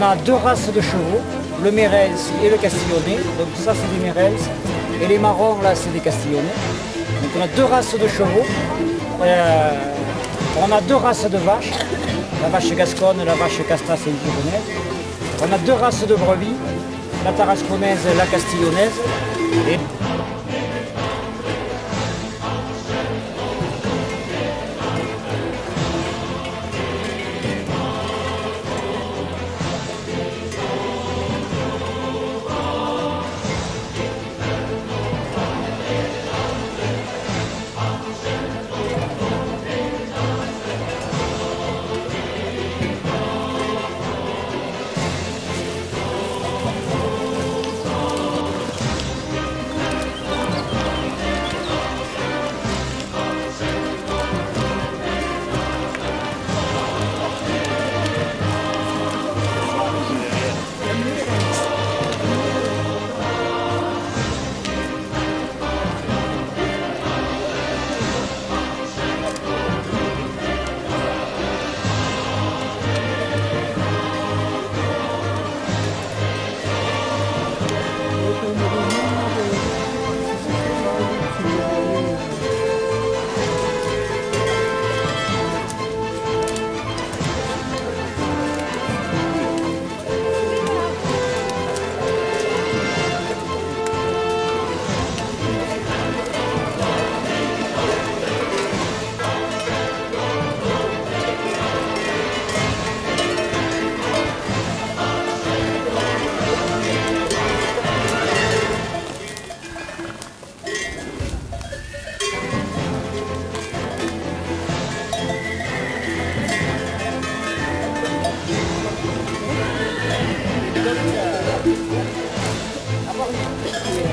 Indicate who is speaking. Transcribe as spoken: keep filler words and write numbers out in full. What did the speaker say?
Speaker 1: a deux races de chevaux, le Mérels et le Castillonnais. Donc ça c'est des Mérels. Et les marrons là c'est des Castillonnais. Donc on a deux races de chevaux. Euh, on a deux races de vaches. La vache gasconne, la vache casta saint-gironnaise. On a deux races de brebis, la tarasconnaise et la castillonnaise. Et avoir une